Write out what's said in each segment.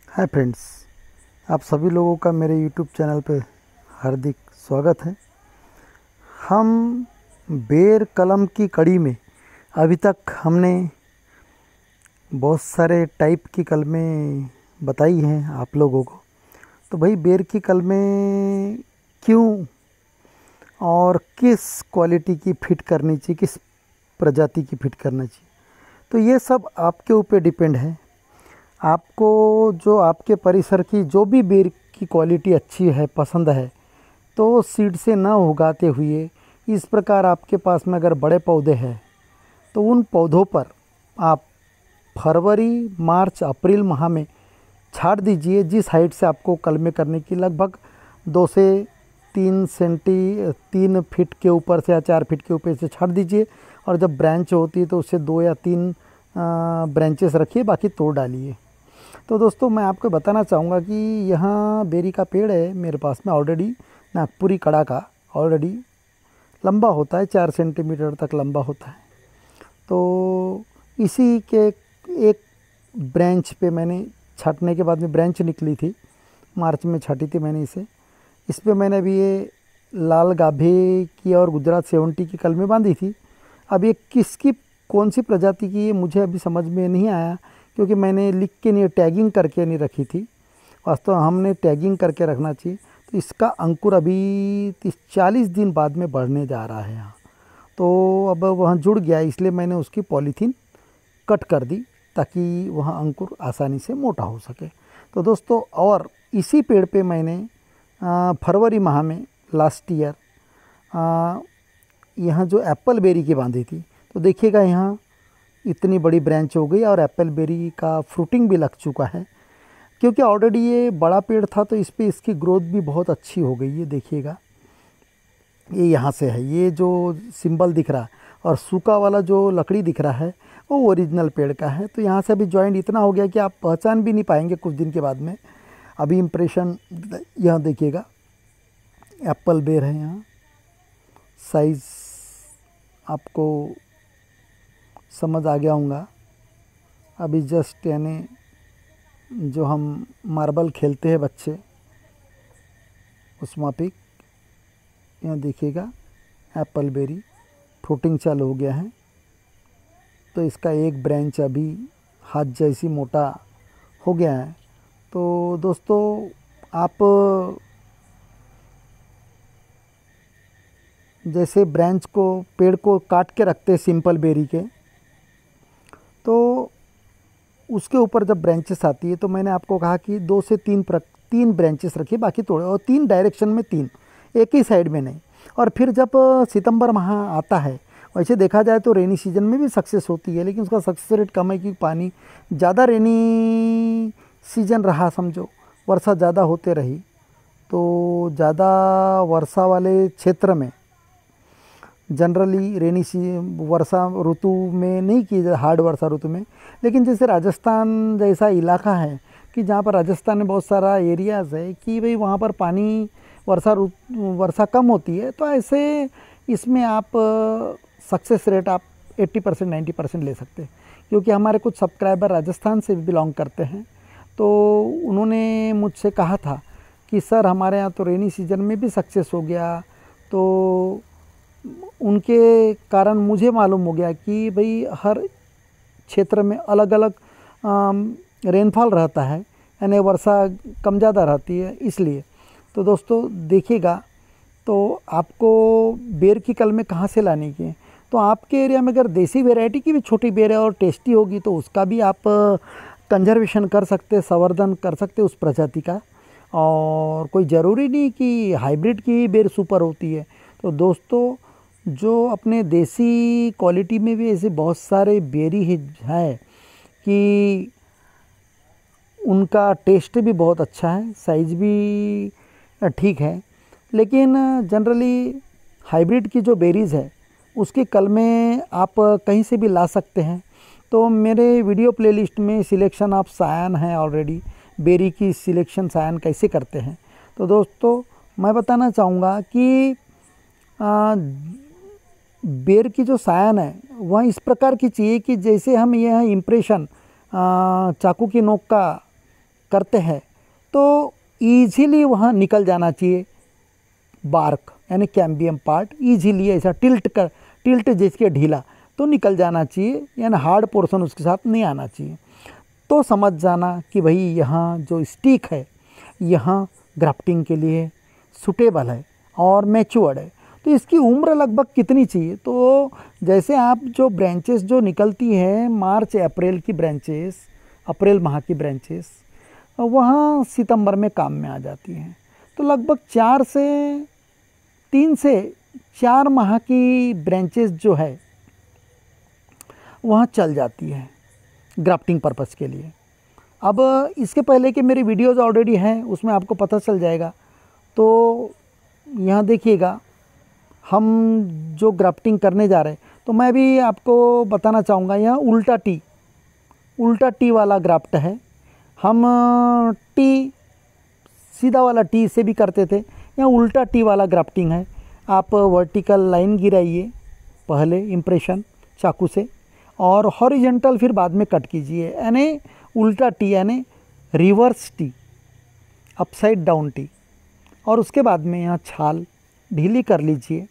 Hi friends, आप सभी लोगों का मेरे यूट्यूब चैनल पे हार्दिक स्वागत है। हम बेर कलम की कड़ी में अभी तक हमने बहुत सारे टाइप की कलमें बताई हैं आप लोगों को। तो भाई बेर की कलमें क्यों और किस क्वालिटी की फ़िट करनी चाहिए, किस प्रजाति की फ़िट करना चाहिए, तो ये सब आपके ऊपर डिपेंड है। आपको जो आपके परिसर की जो भी बेर की क्वालिटी अच्छी है, पसंद है, तो सीड से न उगाते हुए इस प्रकार आपके पास में अगर बड़े पौधे हैं तो उन पौधों पर आप फरवरी, मार्च, अप्रैल माह में छाट दीजिए। जिस हाइट से आपको कलमे करने की, लगभग 2 से 3 फीट के ऊपर से या 4 फीट के ऊपर से छाट दीजिए। और जब ब्रांच होती है तो उससे 2 या 3 ब्रांचेस रखिए, बाकी तोड़ डालिए। तो दोस्तों, मैं आपको बताना चाहूँगा कि यहाँ बेरी का पेड़ है मेरे पास में ऑलरेडी, नागपुरी कड़ा का। ऑलरेडी लंबा होता है, 4 सेंटीमीटर तक लंबा होता है। तो इसी के एक ब्रांच पे मैंने छाटने के बाद में ब्रांच निकली थी, मार्च में छाटी थी मैंने इसे। इस पे मैंने अभी ये लाल गाभे की और गुजरात 70 की कलमें बांधी थी। अब ये किसकी, कौन सी प्रजाति की, ये मुझे अभी समझ में नहीं आया, क्योंकि मैंने लिख के नहीं, टैगिंग करके नहीं रखी थी। वास्तव हमने टैगिंग करके रखना चाहिए। तो इसका अंकुर अभी 30-40 दिन बाद में बढ़ने जा रहा है यहाँ। तो अब वहाँ जुड़ गया, इसलिए मैंने उसकी पॉलीथीन कट कर दी ताकि वहाँ अंकुर आसानी से मोटा हो सके। तो दोस्तों, और इसी पेड़ पे मैंने फरवरी माह में लास्ट ईयर यहाँ जो एप्पल बेरी की बांधी थी, तो देखिएगा यहाँ इतनी बड़ी ब्रांच हो गई और एप्पल बेरी का फ्रूटिंग भी लग चुका है। क्योंकि ऑलरेडी ये बड़ा पेड़ था तो इस पे इसकी ग्रोथ भी बहुत अच्छी हो गई है। देखिएगा ये यहाँ से है, ये जो सिंबल दिख रहा है और सूखा वाला जो लकड़ी दिख रहा है वो ओरिजिनल पेड़ का है। तो यहाँ से अभी जॉइंट इतना हो गया कि आप पहचान भी नहीं पाएंगे कुछ दिन के बाद में। अभी इम्प्रेशन यहाँ देखिएगा, एप्पल बेर है यहाँ। साइज़ आपको समझ आ गया होगा। अभी जस्ट यानी जो हम मार्बल खेलते हैं बच्चे, उस मापिक यहाँ देखिएगा एप्पल बेरी फ्रूटिंग चालू हो गया है। तो इसका एक ब्रांच अभी हाथ जैसी मोटा हो गया है। तो दोस्तों, आप जैसे ब्रांच को, पेड़ को काट के रखते हैं सिंपल बेरी के, तो उसके ऊपर जब ब्रांचेस आती है तो मैंने आपको कहा कि 2 से 3 ब्रांचेस रखिए, बाकी तोड़े, और 3 डायरेक्शन में 3, एक ही साइड में नहीं। और फिर जब सितंबर माह आता है, वैसे देखा जाए तो रेनी सीजन में भी सक्सेस होती है, लेकिन उसका सक्सेस रेट कम है क्योंकि पानी ज़्यादा, रेनी सीजन रहा समझो, वर्षा ज़्यादा होते रही, तो ज़्यादा वर्षा वाले क्षेत्र में जनरली रेनी वर्षा ऋतु में नहीं की जाए, हार्ड वर्षा ऋतु में। लेकिन जैसे राजस्थान जैसा इलाका है कि जहाँ पर राजस्थान में बहुत सारा एरियाज़ है कि भाई वहाँ पर पानी वर्षा कम होती है, तो ऐसे इसमें आप सक्सेस रेट आप 80% 90% ले सकते हैं। क्योंकि हमारे कुछ सब्सक्राइबर राजस्थान से भी बिलोंग करते हैं, तो उन्होंने मुझसे कहा था कि सर हमारे यहाँ तो रेनी सीजन में भी सक्सेस हो गया। तो उनके कारण मुझे मालूम हो गया कि भाई हर क्षेत्र में अलग अलग रेनफॉल रहता है, यानी वर्षा कम ज़्यादा रहती है, इसलिए। तो दोस्तों देखिएगा, तो आपको बेर की कलमें कहाँ से लाने की है, तो आपके एरिया में अगर देसी वैरायटी की भी छोटी बेर है और टेस्टी होगी तो उसका भी आप कंजर्वेशन कर सकते, संवर्धन कर सकते उस प्रजाति का। और कोई ज़रूरी नहीं कि हाइब्रिड की बेर सुपर होती है। तो दोस्तों, जो अपने देसी क्वालिटी में भी ऐसे बहुत सारे बेरी हैं कि उनका टेस्ट भी बहुत अच्छा है, साइज़ भी ठीक है, लेकिन जनरली हाइब्रिड की जो बेरीज़ है उसकी कलमें आप कहीं से भी ला सकते हैं। तो मेरे वीडियो प्लेलिस्ट में सिलेक्शन ऑफ सायन है ऑलरेडी, बेरी की सिलेक्शन सायन कैसे करते हैं। तो दोस्तों, मैं बताना चाहूँगा कि बेर की जो सायन है वह इस प्रकार की चाहिए कि जैसे हम यह इम्प्रेशन चाकू की नोक का करते हैं तो ईजीली वहाँ निकल जाना चाहिए बार्क यानी कैम्बियम पार्ट, ईजीली ऐसा टिल्ट जिसके ढीला तो निकल जाना चाहिए, यानी हार्ड पोर्शन उसके साथ नहीं आना चाहिए। तो समझ जाना कि भाई यहाँ जो स्टिक है यहाँ ग्राफ्टिंग के लिए सूटेबल है और मैच्योर्ड है। तो इसकी उम्र लगभग कितनी चाहिए, तो जैसे आप जो ब्रांचेस जो निकलती है मार्च अप्रैल की ब्रांचेस, अप्रैल माह की ब्रांचेस वहाँ सितंबर में काम में आ जाती हैं। तो लगभग 3 से 4 माह की ब्रांचेस जो है वहाँ चल जाती है ग्राफ्टिंग पर्पस के लिए। अब इसके पहले के मेरी वीडियोस ऑलरेडी हैं, उसमें आपको पता चल जाएगा। तो यहाँ देखिएगा हम जो ग्राफ्टिंग करने जा रहे हैं, तो मैं भी आपको बताना चाहूँगा यहाँ उल्टा टी वाला ग्राफ्ट है। हम टी सीधा वाला टी से भी करते थे, यहाँ उल्टा टी वाला ग्राफ्टिंग है। आप वर्टिकल लाइन गिराइए पहले इम्प्रेशन चाकू से और हॉरिजेंटल फिर बाद में कट कीजिए, यानी उल्टा टी यानी reverse T, upside down T. और उसके बाद में यहाँ छाल ढीली कर लीजिए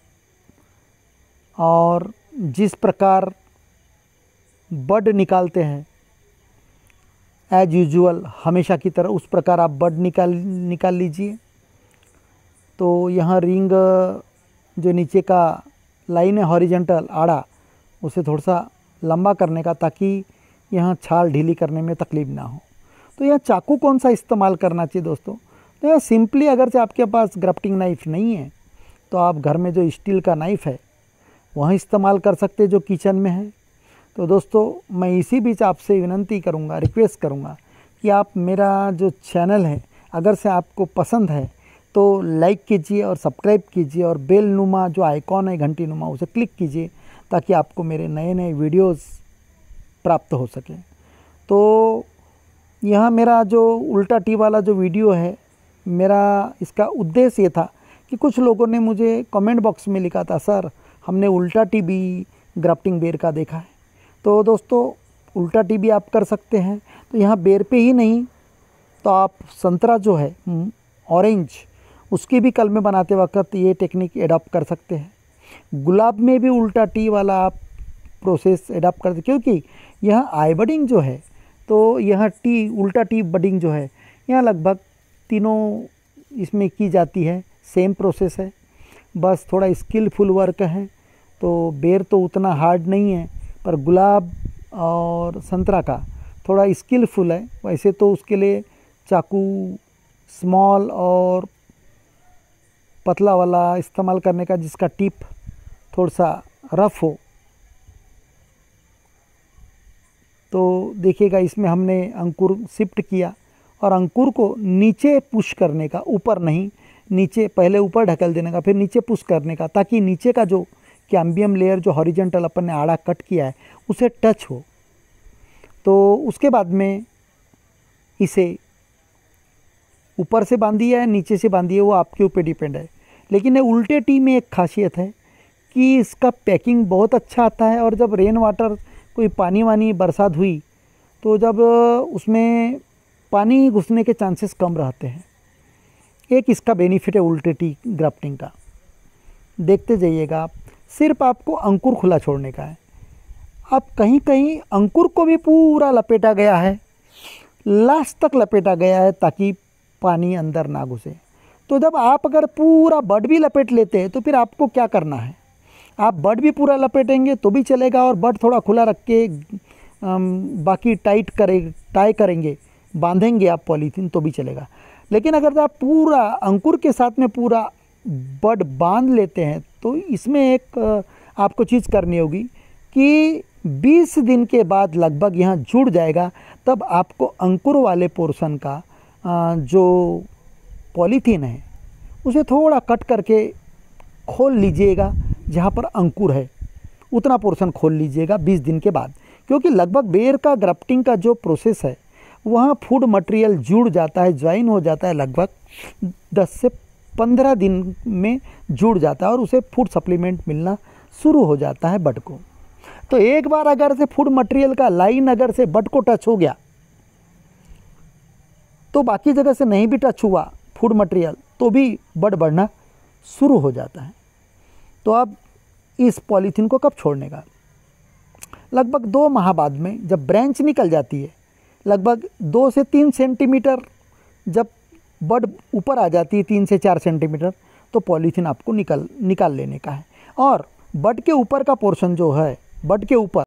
और जिस प्रकार बड निकालते हैं एज यूजुअल हमेशा की तरह उस प्रकार आप बड निकाल लीजिए। तो यहाँ रिंग जो नीचे का लाइन है हॉरिजेंटल आड़ा, उसे थोड़ा सा लंबा करने का, ताकि यहाँ छाल ढीली करने में तकलीफ ना हो। तो यहाँ चाकू कौन सा इस्तेमाल करना चाहिए दोस्तों, तो यहाँ सिंपली अगर से आपके पास ग्राफ्टिंग नाइफ़ नहीं है तो आप घर में जो स्टील का नाइफ़ है वह इस्तेमाल कर सकते हैं जो किचन में है। तो दोस्तों मैं इसी बीच आपसे विनंती करूँगा, रिक्वेस्ट करूँगा कि आप मेरा जो चैनल है अगर से आपको पसंद है तो लाइक कीजिए और सब्सक्राइब कीजिए और बेल नुमा जो आइकॉन है घंटी नुमा उसे क्लिक कीजिए, ताकि आपको मेरे नए नए वीडियोस प्राप्त हो सके। तो यहाँ मेरा जो उल्टा टी वाला जो वीडियो है, मेरा इसका उद्देश्य ये था कि कुछ लोगों ने मुझे कमेंट बॉक्स में लिखा था, सर हमने उल्टा टी भी ग्राफ्टिंग बेर का देखा है। तो दोस्तों उल्टा टी भी आप कर सकते हैं। तो यहाँ बेर पे ही नहीं तो आप संतरा जो है ऑरेंज, उसकी भी कलमें बनाते वक्त ये टेक्निक एडॉप्ट कर सकते हैं। गुलाब में भी उल्टा टी वाला आप प्रोसेस एडॉप्ट करते, क्योंकि यहाँ आई बडिंग जो है तो यहाँ उल्टा टी बडिंग जो है यहाँ लगभग तीनों इसमें की जाती है, सेम प्रोसेस है, बस थोड़ा स्किलफुल वर्क है। तो बेर तो उतना हार्ड नहीं है, पर गुलाब और संतरा का थोड़ा स्किलफुल है। वैसे तो उसके लिए चाकू स्मॉल और पतला वाला इस्तेमाल करने का, जिसका टिप थोड़ा सा रफ हो। तो देखिएगा इसमें हमने अंकुर शिफ्ट किया और अंकुर को नीचे पुश करने का, ऊपर नहीं, नीचे पहले ऊपर ढकेल देने का, फिर नीचे पुश करने का, ताकि नीचे का जो कैम्बियम लेयर जो हॉरिजेंटल अपन ने आड़ा कट किया है उसे टच हो। तो उसके बाद में इसे ऊपर से बांधिए या नीचे से बांधिए, वो आपके ऊपर डिपेंड है। लेकिन ये उल्टे टी में एक खासियत है कि इसका पैकिंग बहुत अच्छा आता है। और जब रेन वाटर कोई पानी वानी बरसात हुई तो जब उसमें पानी घुसने के चांसेस कम रहते हैं। एक इसका बेनिफिट है उल्टे टी ग्राफ्टिंग का। देखते जाइएगा आप, सिर्फ आपको अंकुर खुला छोड़ने का है। अब कहीं कहीं अंकुर को भी पूरा लपेटा गया है, लास्ट तक लपेटा गया है ताकि पानी अंदर ना घुसे। तो जब आप अगर पूरा बड भी लपेट लेते हैं तो फिर आपको क्या करना है, आप बड भी पूरा लपेटेंगे तो भी चलेगा और बड थोड़ा खुला रख के बाकी टाई करेंगे, बांधेंगे आप पॉलीथीन तो भी चलेगा। लेकिन अगर आप पूरा अंकुर के साथ में पूरा बड बांध लेते हैं तो इसमें एक आपको चीज़ करनी होगी कि 20 दिन के बाद लगभग यहाँ जुड़ जाएगा, तब आपको अंकुर वाले पोर्शन का जो पॉलीथीन है उसे थोड़ा कट करके खोल लीजिएगा, जहाँ पर अंकुर है उतना पोर्शन खोल लीजिएगा 20 दिन के बाद। क्योंकि लगभग बेर का ग्राफ्टिंग का जो प्रोसेस है वहाँ फूड मटेरियल जुड़ जाता है, ज्वाइन हो जाता है, लगभग 10 से 15 दिन में जुड़ जाता है और उसे फूड सप्लीमेंट मिलना शुरू हो जाता है बड को। तो एक बार अगर से फूड मटेरियल का लाइन अगर से बड को टच हो गया तो बाकी जगह से नहीं भी टच हुआ फूड मटेरियल तो भी बड बढ़ना शुरू हो जाता है। तो अब इस पॉलीथीन को कब छोड़ने का? लगभग 2 माह बाद में जब ब्रांच निकल जाती है, लगभग 2 से 3 सेंटीमीटर जब बड ऊपर आ जाती है, 3 से 4 सेंटीमीटर, तो पॉलीथीन आपको निकाल लेने का है। और बड के ऊपर का पोर्शन जो है, बड के ऊपर